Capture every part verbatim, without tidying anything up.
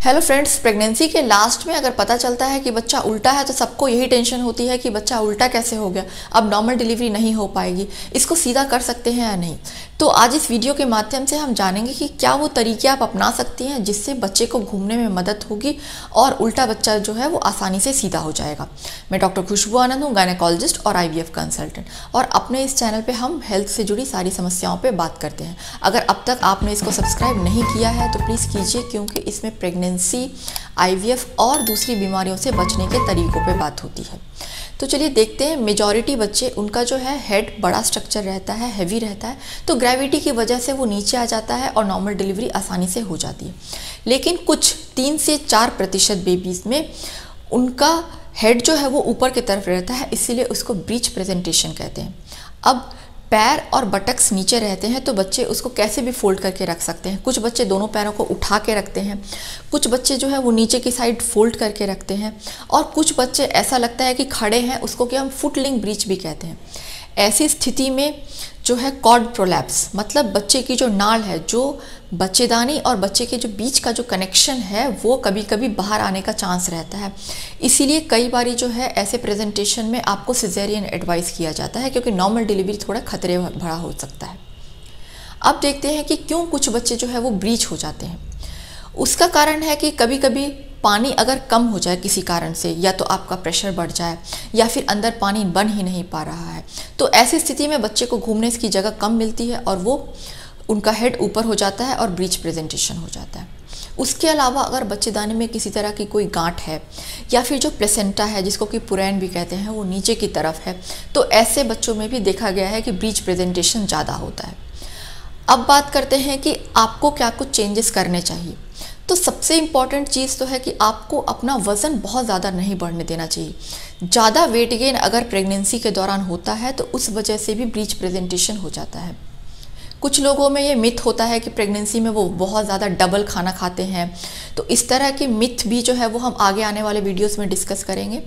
Hello friends, pregnancy के last में अगर पता चलता है कि बच्चा उल्टा है तो सबको यही टेंशन होती है कि बच्चा उल्टा कैसे हो गया, अब नॉर्मल डिलीवरी नहीं हो पाएगी, इसको सीधा कर सकते हैं या नहीं। तो आज इस वीडियो के माध्यम से हम जानेंगे कि क्या वो तरीके आप अपना सकती हैं जिससे बच्चे को घूमने में मदद होगी और उल्टा बच्चा जो है वो आसानी से सीधा हो जाएगा। मैं डॉक्टर खुशबू आनंद हूँ, गायनेकोलॉजिस्ट और आईवीएफ कंसल्टेंट, और अपने इस चैनल पे हम हेल्थ से जुड़ी सारी समस्याओं पे बात करते हैं। अगर अब तक आपने इसको सब्सक्राइब नहीं किया है तो प्लीज़ कीजिए, क्योंकि इसमें प्रेगनेंसी, आईवीएफ और दूसरी बीमारियों से बचने के तरीकों पे बात होती है। तो चलिए देखते हैं। मेजॉरिटी बच्चे, उनका जो है हेड बड़ा स्ट्रक्चर रहता है, हैवी रहता है, तो ग्रेविटी की वजह से वो नीचे आ जाता है और नॉर्मल डिलीवरी आसानी से हो जाती है। लेकिन कुछ तीन से चार प्रतिशत बेबीज़ में उनका हेड जो है वो ऊपर की तरफ रहता है, इसीलिए उसको ब्रीच प्रेजेंटेशन कहते हैं। अब पैर और बटक्स नीचे रहते हैं तो बच्चे उसको कैसे भी फोल्ड करके रख सकते हैं। कुछ बच्चे दोनों पैरों को उठा के रखते हैं, कुछ बच्चे जो है वो नीचे की साइड फोल्ड करके रखते हैं, और कुछ बच्चे ऐसा लगता है कि खड़े हैं, उसको कि हम फुटलिंग ब्रीच भी कहते हैं। ऐसी स्थिति में जो है कॉर्ड प्रोलैप्स, मतलब बच्चे की जो नाल है, जो बच्चेदानी और बच्चे के जो बीच का जो कनेक्शन है वो कभी कभी बाहर आने का चांस रहता है। इसीलिए कई बारी जो है ऐसे प्रेजेंटेशन में आपको सिजेरियन एडवाइस किया जाता है, क्योंकि नॉर्मल डिलीवरी थोड़ा खतरे भरा हो सकता है। अब देखते हैं कि क्यों कुछ बच्चे जो है वो ब्रीच हो जाते हैं। उसका कारण है कि कभी कभी पानी अगर कम हो जाए किसी कारण से, या तो आपका प्रेशर बढ़ जाए या फिर अंदर पानी बन ही नहीं पा रहा है, तो ऐसी स्थिति में बच्चे को घूमने की जगह कम मिलती है और वो उनका हेड ऊपर हो जाता है और ब्रीच प्रेजेंटेशन हो जाता है। उसके अलावा अगर बच्चेदानी में किसी तरह की कोई गांठ है या फिर जो प्लेसेंटा है, जिसको कि पुरैन भी कहते हैं, वो नीचे की तरफ है, तो ऐसे बच्चों में भी देखा गया है कि ब्रीच प्रेजेंटेशन ज़्यादा होता है। अब बात करते हैं कि आपको क्या कुछ चेंजेस करने चाहिए। तो सबसे इम्पॉर्टेंट चीज़ तो है कि आपको अपना वज़न बहुत ज़्यादा नहीं बढ़ने देना चाहिए। ज़्यादा वेट गेन अगर प्रेगनेंसी के दौरान होता है तो उस वजह से भी ब्रीच प्रेजेंटेशन हो जाता है। कुछ लोगों में ये मिथ होता है कि प्रेगनेंसी में वो बहुत ज़्यादा डबल खाना खाते हैं, तो इस तरह की मिथ भी जो है वो हम आगे आने वाले वीडियोस में डिस्कस करेंगे।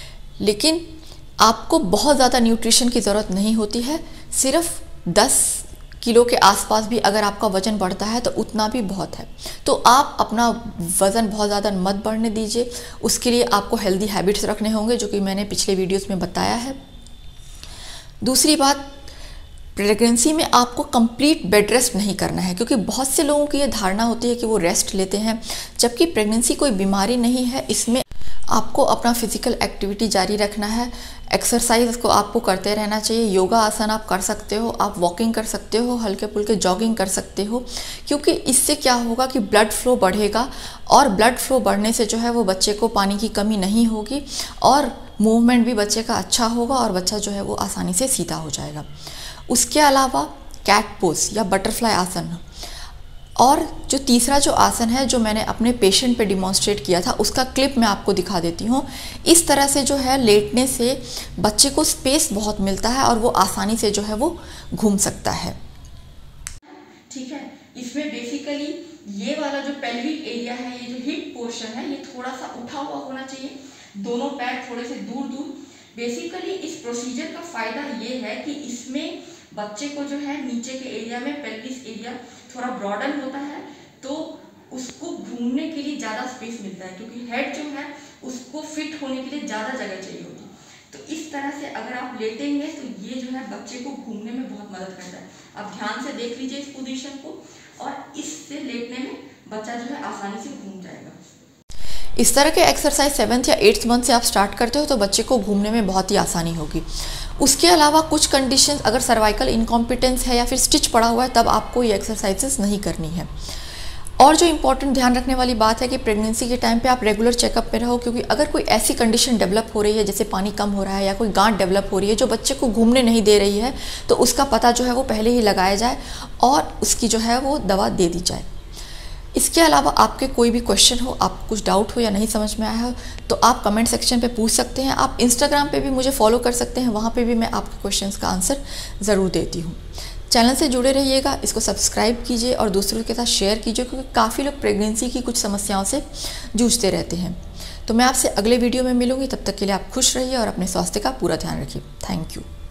लेकिन आपको बहुत ज़्यादा न्यूट्रिशन की ज़रूरत नहीं होती है। सिर्फ दस किलो के आसपास भी अगर आपका वज़न बढ़ता है तो उतना भी बहुत है। तो आप अपना वज़न बहुत ज़्यादा मत बढ़ने दीजिए। उसके लिए आपको हेल्दी हैबिट्स रखने होंगे, जो कि मैंने पिछले वीडियोस में बताया है। दूसरी बात, प्रेगनेंसी में आपको कंप्लीट बेड रेस्ट नहीं करना है, क्योंकि बहुत से लोगों की ये धारणा होती है कि वो रेस्ट लेते हैं, जबकि प्रेगनेंसी कोई बीमारी नहीं है। इसमें आपको अपना फिजिकल एक्टिविटी जारी रखना है। एक्सरसाइज को आपको करते रहना चाहिए। योगा आसन आप कर सकते हो, आप वॉकिंग कर सकते हो, हल्के फुल्के जॉगिंग कर सकते हो, क्योंकि इससे क्या होगा कि ब्लड फ्लो बढ़ेगा, और ब्लड फ्लो बढ़ने से जो है वो बच्चे को पानी की कमी नहीं होगी और मूवमेंट भी बच्चे का अच्छा होगा और बच्चा जो है वो आसानी से सीधा हो जाएगा। उसके अलावा कैट पोज या बटरफ्लाई आसन, और जो तीसरा जो आसन है जो मैंने अपने पेशेंट पे डिमॉन्स्ट्रेट किया था, उसका क्लिप मैं आपको दिखा देती हूँ। इस तरह से जो है लेटने से बच्चे को स्पेस बहुत मिलता है और वो आसानी से जो है वो घूम सकता है। ठीक है, इसमें बेसिकली ये वाला जो पेल्विक एरिया है, ये जो हिप पोर्शन है, ये थोड़ा सा उठा हुआ होना चाहिए, दोनों पैर थोड़े से दूर दूर। बेसिकली इस प्रोसीजर का फायदा ये है कि इसमें बच्चे को जो है नीचे के एरिया में पेल्विस एरिया थोड़ा ब्रॉडन होता है, तो उसको घूमने के लिए ज़्यादा स्पेस मिलता है, क्योंकि हेड जो है उसको फिट होने के लिए ज़्यादा जगह चाहिए होगी। तो इस तरह से अगर आप लेटेंगे तो ये जो है बच्चे को घूमने में बहुत मदद करता है। आप ध्यान से देख लीजिए इस पोजीशन को, और इससे लेटने में बच्चा जो है आसानी से घूम जाएगा। इस तरह के एक्सरसाइज सेवन्थ या एट्थ मंथ से आप स्टार्ट करते हो तो बच्चे को घूमने में बहुत ही आसानी होगी। उसके अलावा कुछ कंडीशंस, अगर सर्वाइकल इनकॉम्पिटेंस है या फिर स्टिच पड़ा हुआ है, तब आपको ये एक्सरसाइजेस नहीं करनी है। और जो इम्पॉर्टेंट ध्यान रखने वाली बात है कि प्रेगनेंसी के टाइम पे आप रेगुलर चेकअप में रहो, क्योंकि अगर कोई ऐसी कंडीशन डेवलप हो रही है, जैसे पानी कम हो रहा है या कोई गांठ डेवलप हो रही है जो बच्चे को घूमने नहीं दे रही है, तो उसका पता जो है वो पहले ही लगाया जाए और उसकी जो है वो दवा दे दी जाए। इसके अलावा आपके कोई भी क्वेश्चन हो, आपको कुछ डाउट हो या नहीं समझ में आया हो, तो आप कमेंट सेक्शन पे पूछ सकते हैं। आप इंस्टाग्राम पे भी मुझे फॉलो कर सकते हैं, वहाँ पे भी मैं आपके क्वेश्चंस का आंसर ज़रूर देती हूँ। चैनल से जुड़े रहिएगा, इसको सब्सक्राइब कीजिए और दूसरों के साथ शेयर कीजिए, क्योंकि काफ़ी लोग प्रेगनेंसी की कुछ समस्याओं से जूझते रहते हैं। तो मैं आपसे अगले वीडियो में मिलूँगी, तब तक के लिए आप खुश रहिए और अपने स्वास्थ्य का पूरा ध्यान रखिए। Thank you.